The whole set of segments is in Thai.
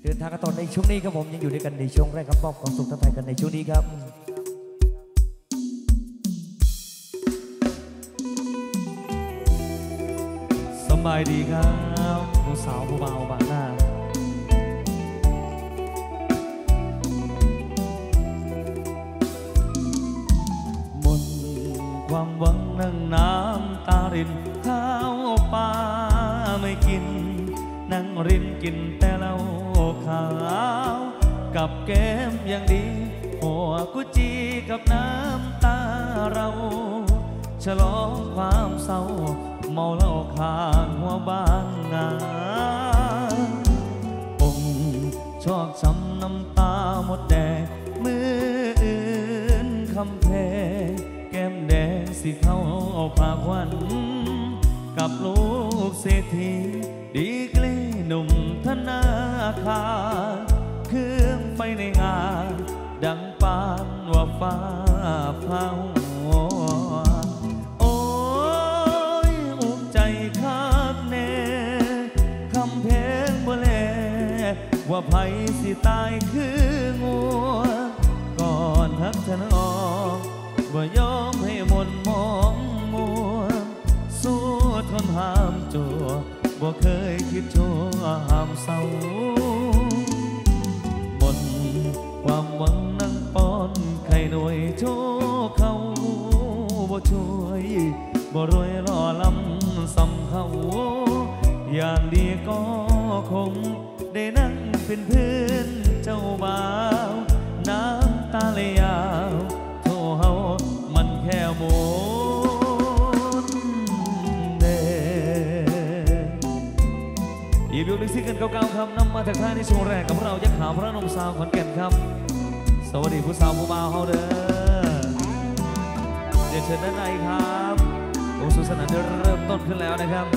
เดินทางกันต่อในช่วงนี้ครับผมยังอยู่ด้วยกันในช่วงแรกครับมอบความสุขทักทายกันในช่วงนี้ครับสบายดีครับผู้สาวผู้เบาบางหน้ามนความหวังนั่งน้ำตารินข้าวปลาไม่กินนั่งรินกินแต่เหล้าขาวกับแก้มอย่างดีหัวกุจีกับน้ำตาเราฉลองความเศร้าเมาเหล้าข้างหัวบ้านนาองชอกช้ำน้ำตาหมดแดงมืออื่นคำเพแก้มแดงสิเข้าปากหวานกับลูกเศรษฐีดีกลีหนุ่มธนาคารเครื่องไปในงานดังปานว่าฟ้าเผาโอ้ยอุกใจคักแน่คำเพลงบ่แลว่าไผสิตายคืองัวก่อนฮักถนอมบ่ยอมให้มนมองมัวสู้ทนห้ามจัวบ่เคยคิดชั่วห้ามเศร้าหมดความหวังนั่งป้อนไข่หน่วยโชว์เขาบ่ช่วยบ่รวยล่อลำซ้ำเขาอย่างดีก็คงได้นั่งเป็นเพื่อนเจ้าบ่าวน้ำตาเลยยาวโทเฮามันแค่โมอีบิวลิซิกันเก่าๆครับนำมาจากท่าในช่วงแรกกับเรายักษ์ขาวพระนมสาวขอนแก่นครับสวัสดีผู้สาวผู้บ่าวเฮาเด้อเดี๋ยวเชิญด้านในครับโอ้สุสนานเริ่มต้นขึ้นแล้วนะครับ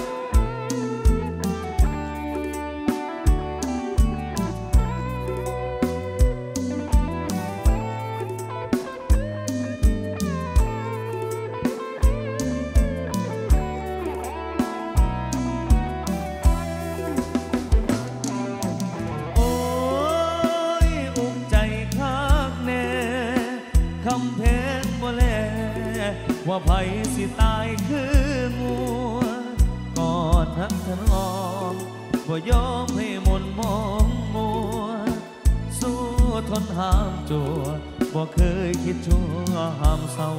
ว่าไผสิตายคืองัวก่อนฮักถนอมบ่ยอมให้มนมองมัวสู้ทนห้ามจัวบ่เคยคิดชั่วห้ามเศร้า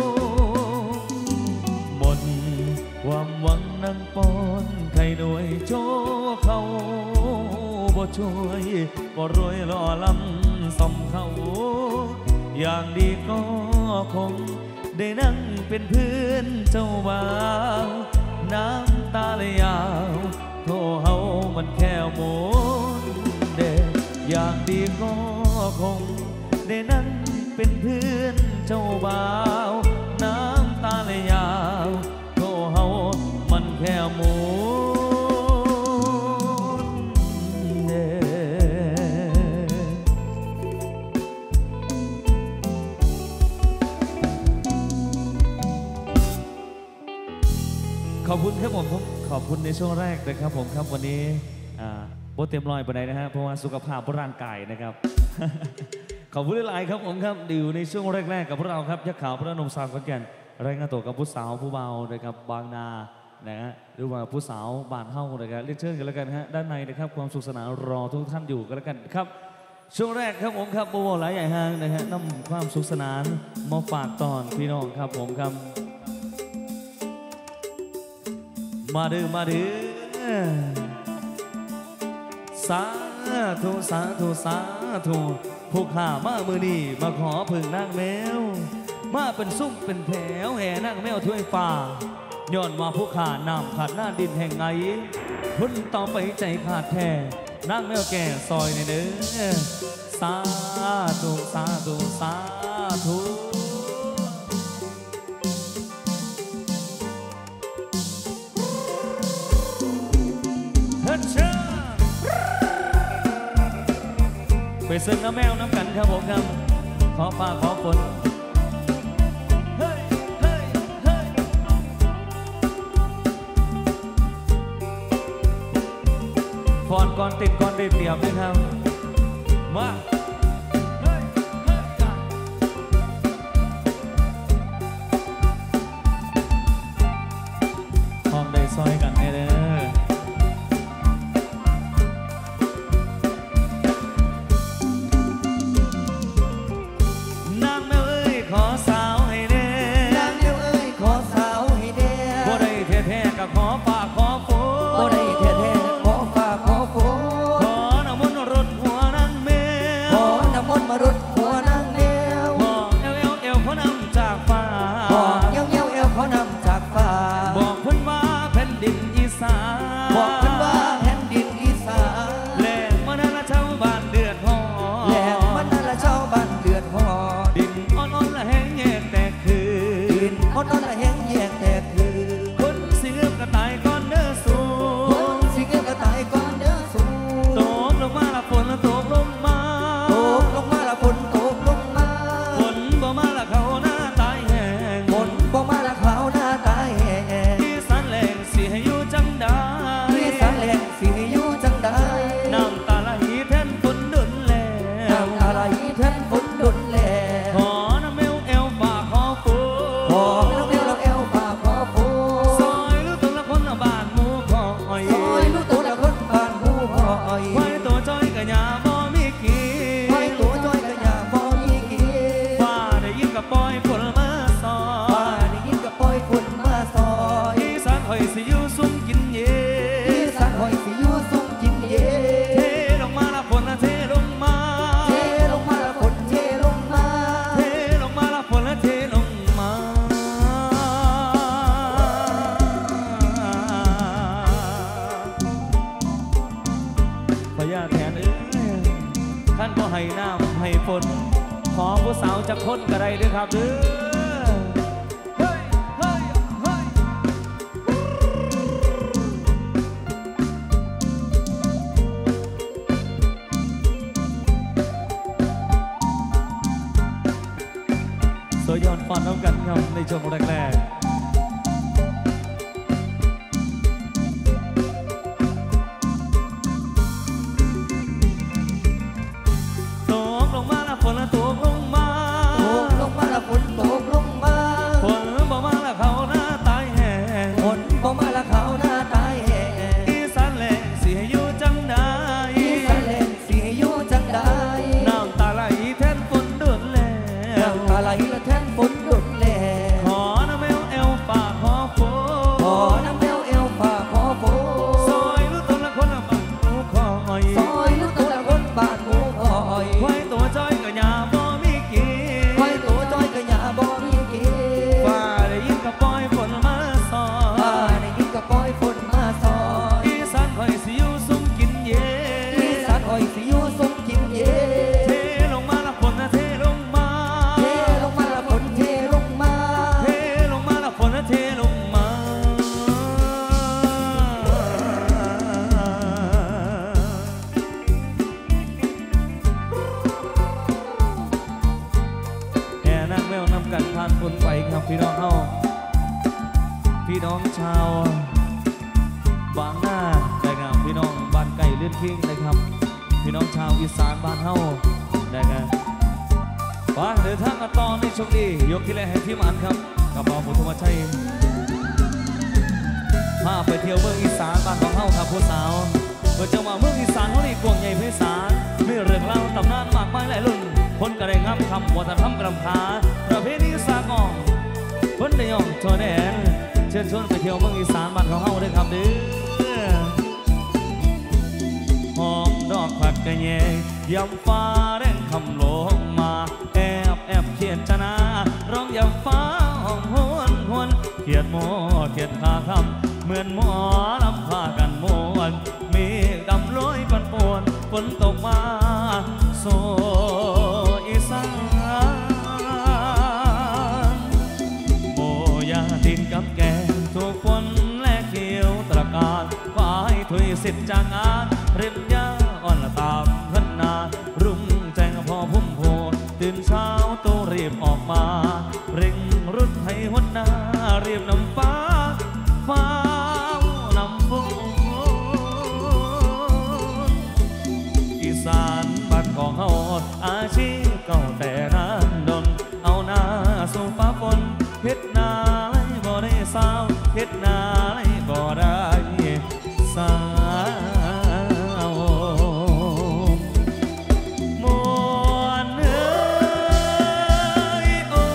หมดความหวังนั่งป้อนไข่ด้วยโชว์เขาบ่ช่วยบ่รวยล่อลำส่อมเขาอย่างดีก็คงได้นั่งเป็นเพื่อนเจ้าบ่าวน้ำตาเลยยาวโทเฮามันแค่โมนเด็กอย่างดีก็คงได้นั่งเป็นเพื่อนเจ้าบ่าวน้ำตาเลยยาวโทเฮามันแค่โมขอบคุณครับผมขอบคุณในช่วงแรกนะครับผมครับวันนี้โบเต็มรอยไปไหนนะฮะเพราะว่าสุขภาพร่างกายนะครับ ขอบคุณหลายครับผมครับอยู่ในช่วงแรกๆกับพวกเราครับยักษ์ขาวพระนมสาวขอนแก่นรายงานตัวกับผู้สาวผู้เบานะครับบางนานะฮะหรือว่าผู้สาวบ้านเฮ้านะครับเรียนเชิญกันแล้วกันฮะด้านในนะครับความสุขสนานรอทุกท่านอยู่กันแล้วกันครับช่วงแรกครับผมครับโบหลายใหญ่ห้างนะฮะนำความสุขสนานมาฝากตอนพี่น้องครับผมครับมาดื้อมาดื้อสาธุสาธุสาธุผู้ข้ามามือนี่มาขอพึ่งนางแมวมาเป็นซุ้มเป็นแถวแห่นางแมวถ้วยฟ้าย้อนมาผู้ข้านำขาดหน้าดินแห่งไงพ้นต่อไปใจขาดแท้นางแมวแก่ซอยในเด้อสาธุสาธุสาธุไปซึ่งน้ำแมวน้ำกันครับผมครับขอฟ้าขอฝนเฮ้ยเฮ้ยเฮ้ยฟอนก่อนติดก่อนได้เปรียบด้วยครับมาห้องได้ซอยกันเด้อนางแม่เอ้ยขอสาวให้เด้นางแม่เอ้ยขอสาวให้เด้บ่ได้แท้ๆก็ขอฝากขอฝนบ่ได้แท้ๆขอฝากขอฝนขอน้ำมนต์รดหัวนางแมวขอน้ำมนต์มารดหัวนางแมวบอกเอวขอนำจากฟ้าบอกเอวขอนำจากฟ้าบอกเพิ่นว่าแผ่นดินอีสานบอกเพิ่นว่าแผ่นดินอีสานแหลงมานั่นละชาวบ้านเดือดร้อนแหลงมานั่นละชาวบ้านเดือดร้อนดินอ่อนๆละแห้งแยกแต่คืนดินอ่อนๆละแห้งแยกแต่คืนคนสิเงือบกระต่ายก่อนเด้อสูคนสิเงือบกระต่ายก่อนเด้อสูตกลงมาละฝนละตกลงมาตกลงมาละฝนตกลงมาฝนบ่มาละเขาหน้าตายแห้งฝนบ่มาละเขาหน้าตายแห้งที่สันแหลงสิให้อยู่จังได้ที่สันแหลงสิให้อยู่จังได้น้ำตาไหลแทนฝนดุนแลน้ำตาไหลแทนฝนดุนแลขอน้ำเอวฝากขอฝนขอน้ำเอวฝากขอฝนซอยลูกตัวละคนบ้านหมู่คอยซอยลูกตัวละคนบ้านหมู่คอยไว้ตัวจ้อยกะยาบ่มีกี่ไว้ตัวจ้อยกะยาบ่มีกี่ฟ้าได้ยินกับปล่อยฝนมาซอยฟ้าได้ยินกับปล่อยฝนมาซอยอีสานหอยสิอยู่ซุ่มกินเย็นอีสานหอยสิอยู่ซุ่มกินเย็นเทลงมาละฝนเทลงมาเทลงมาละฝนเทลงมาเทลงมาละฝนเทลงมาพญาแทนเอ้ยท่านก็ให้น้ำให้ฝนขอผู้สาวจะคนก็ได้ด้วยครับเด้อเฮ้ยเฮ้ยเฮ้ยสวยย้อนฟันน้ำกันครับในช่วงแรกๆตกลงมาละฝนละตกลงมาตกลงมาละฝนตกลงมาฝนบ่มาละเขาหน้าตายแห้งฝนบ่มาละเขาหน้าตายแห้งอีสานแหลงสิให้อยู่จังได้อีสานแหลงสิให้อยู่จังได้น้ำตาไหลแทนฝนดุนแลน้ำตาไหลละแทนฝนดุนแลขอน้ำเอวฝากขอฝนขอน้ำเอวฝากขอฝนซอยลูกตัวละคนบ้านหมู่คอยซอยลูกตัวละคนบ้านหมู่คอยไว้ตัวจ้อยกะยาบ่มีกี่ไว้ตัวจ้อยกะยาบ่มีกี่ฟ้าได้ยินกับปล่อยฝนมาซอยฟ้าได้ยินกับปล่อยฝนมาซอยอีสานหอยสิอยู่ซุ่มกินเย็นอีสานหอยสิอยู่ซุ่มกินเย็นเทลงมาละฝนเทลงมาเทลงมาละฝนเทลงมาเทลงมาละฝนเทลงมาแห่นางแมวนำกันผ่านคนไปครับพี่น้องเฮาพี่น้องชาวบางนาได้งามพี่น้องบ้านไก่เลื่อนคิงนะครับพี่น้องชาวอีสานบ้านเฮาได้ไงไปเดินทางกันต่อในช่วงนี้ยกที่แรกให้พี่มันครับกระเป๋าพุทธมาชัยพาไปเที่ยวเมืองอีสานบ้านของเฮาครับผู้สาวเมื่อจังหวะเมืองอีสานเขานี่กวางใหญ่ไพศาลมีเรื่องเล่าตำนานมากมายหลายรุ่นคนก็ได้งับคำวัฒนธรรมกำขาประเพณีสากองคนได้ย่องโชว์แดนเชิญชวนไปเที่ยวเมืองอีสานบ้านของเฮาด้วยครับเด้อหอมดอกผักกระแยงยำฟ้าแรงคำลงมาแอบเขียนชนะร้องยำฟ้าห้องหวนเขียดโมเขียดขาคำเหมือนหมอลำพากันมวนมีดำลอยปันปวนฝนตกมาโซอีสานโมยาดินกับแกงถูกฝนและเขียวตระการฝ่ายถุยสิทธิ์จางอาริมยาอ่อนละตามพันนารุ่งแจ้งพอพุ่มโพตื่นเช้าตู้รีบออกมาเร่งรุ่นให้หัวหน้าเรียบน้ำฟ้าฟ้านำฝนอีสาานบ้านของเฮาอาชีพเก่าแต่นานดนเอาหน้าสู่ฟ้าฝนเฮ็ดนาไรบ่ได้สาวเฮ็ดนาไรบ่ได้สาวมวนเอ้ยโอ้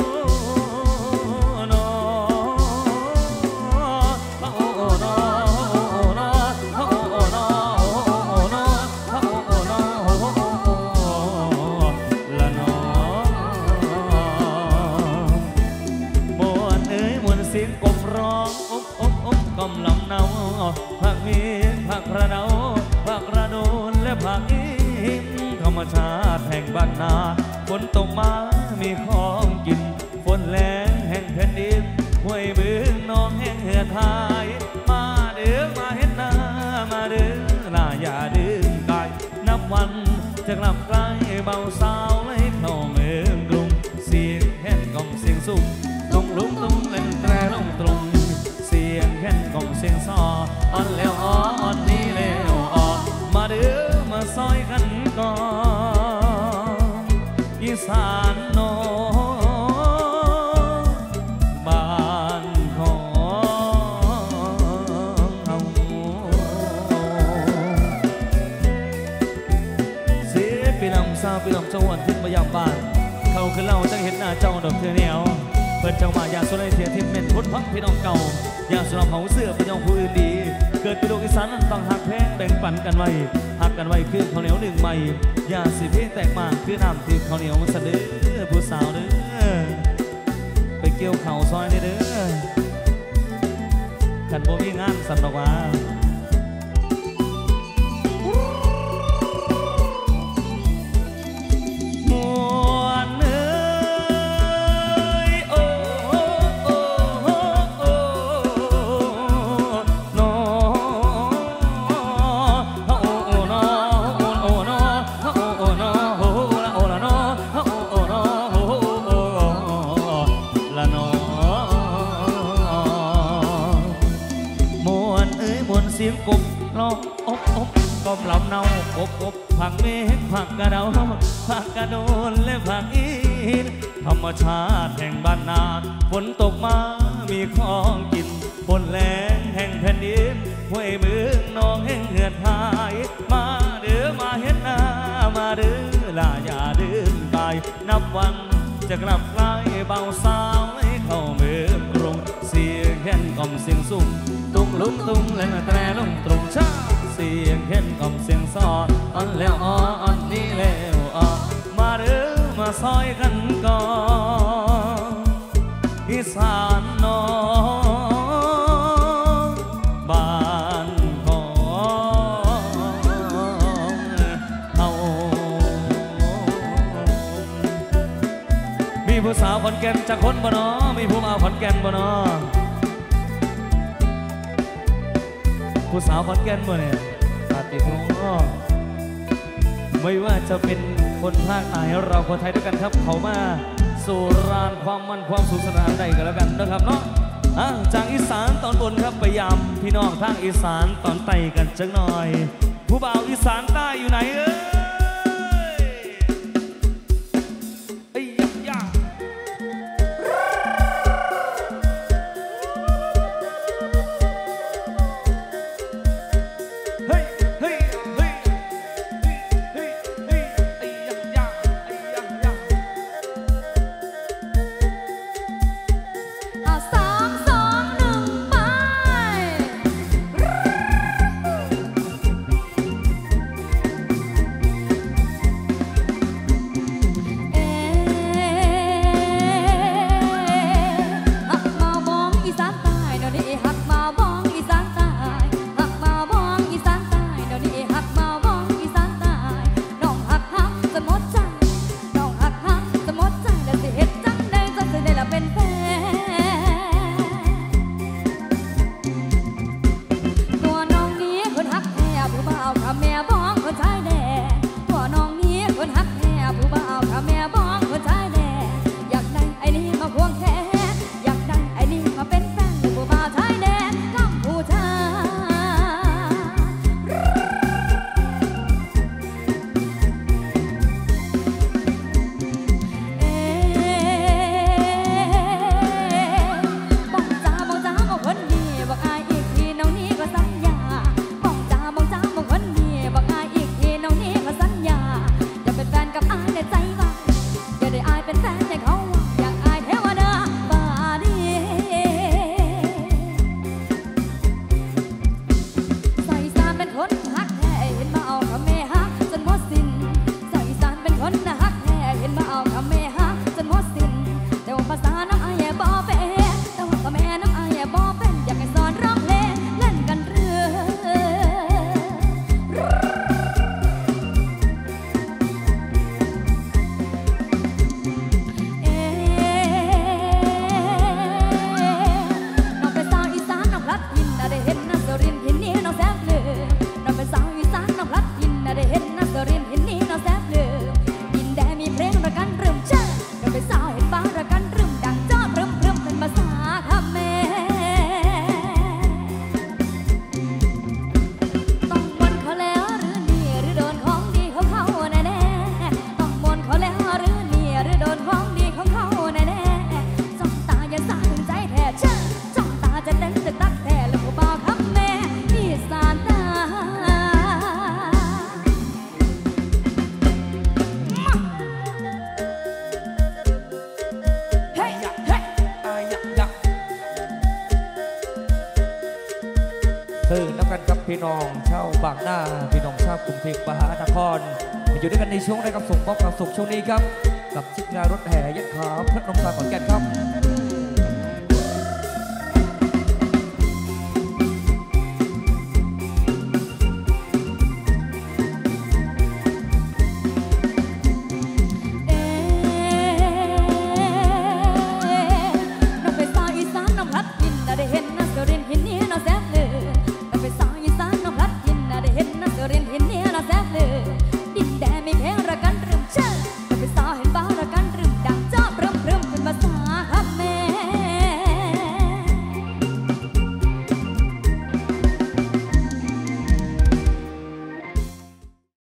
นอโอ้นอโอ้นอโอ้นอโอ้นอโอ้นอละนอมวนเอ้ยมวนเสียงกบร้องกอมลำเนาผักมีผักกระเดาผักกระโดนและผักอินธรรมชาติแห่งบ้านนาฝนตกมามีของกินฝนแรงแห่งแผ่นดินห้วยบึงน้องแห่งเหือดหายมาเด้อมาเห็นหน้ามาเด้อหน้าอย่าดื้อกายนับวันจะกลับใกล้เบาสาวให้เข้าเมืองกรุงเสียงแห่งกล่องเสียงสุ่มตรงลุงตรงเล่นแตรลงตรงเสียงแค่นกล่องเสียงซออ่อนแล้วอ่อนนี้แล้วอ่อนมาเด้อมาซอยกันก่อนอีสานโนบ้านของเฮาเสียปีลำซาปีลำจังหวัดขึ้นมายามบ้านเขาคือเราจังเห็นหน้าเจ้าดอกเธอเหนียวเปิดจังหวะยาสุนัยเทียทิพเม่นพุทธพักพี่น้องเก่ายาสุนัขเผาเสื้อพี่น้องผู้อื่นดีเกิดเป็นลูกอีสานต้องหักแพงแบ่งปันกันไว้หักกันไว้คือข้าวเหนียวหนึ่งใหม่ยาสิพี่แตกมากคือน้ำที่ข้าวเหนียวมันเสด็จผู้สาวเด้อไปเกี่ยวเข่าซอยนี่เด้อขันบ่มีงานสันดอกว่า สียงกบร้องกบลำเนากบผักเมฆผักกระเดาผักกระโดนและผักอินธรรมชาติแห่งบ้านนาฝนตกมามีของกินฝนแรงแห่งแผ่นดินห้วยบึงน้องแห่งเหือดหายมาเด้อมาเห็นหน้ามาเด้อลาอย่าดื้อกายนับวันจะกลับกลายเบาสาวให้เข้าเมืองกรุงเสียงแค้นกล่อมเสียงสุ่มตุ้งลุงตุ้งและแตรลงตรงชาเสียงแค้นกล่อมเสียงซออ่อนแล้วอ่อนนี้แล้วมาเด้อมาซอยกันก่อนอีสานน้องบ้านของเฮามีผู้สาวขอนแก่นจากคนบ่น้อมีผู้มาขอนแก่นบ่น้อผู้สาวขอนแก่นบ่เนี่ยปาติโทไม่ว่าจะเป็นคนภาคไหนเราคนไทยด้วยกันครับเขามาสู่รานความมันความสุขสนานใดกันแล้วกันนะครับเนาะจากอีสานตอนบนครับไปยามพี่น้องทางอีสานตอนใต้กันจังหน่อยผู้บ่าวอีสานใต้อยู่ไหนน้องชาวบางนาพี่น้องชาวกรุงเทพมหานครมาอยู่ด้วยกันในช่วงได้กับส่งมอบความสุขช่วงนี้ครับกับชิดงานรถแห่ยัดขาพระนมสาขอนแก่นครับ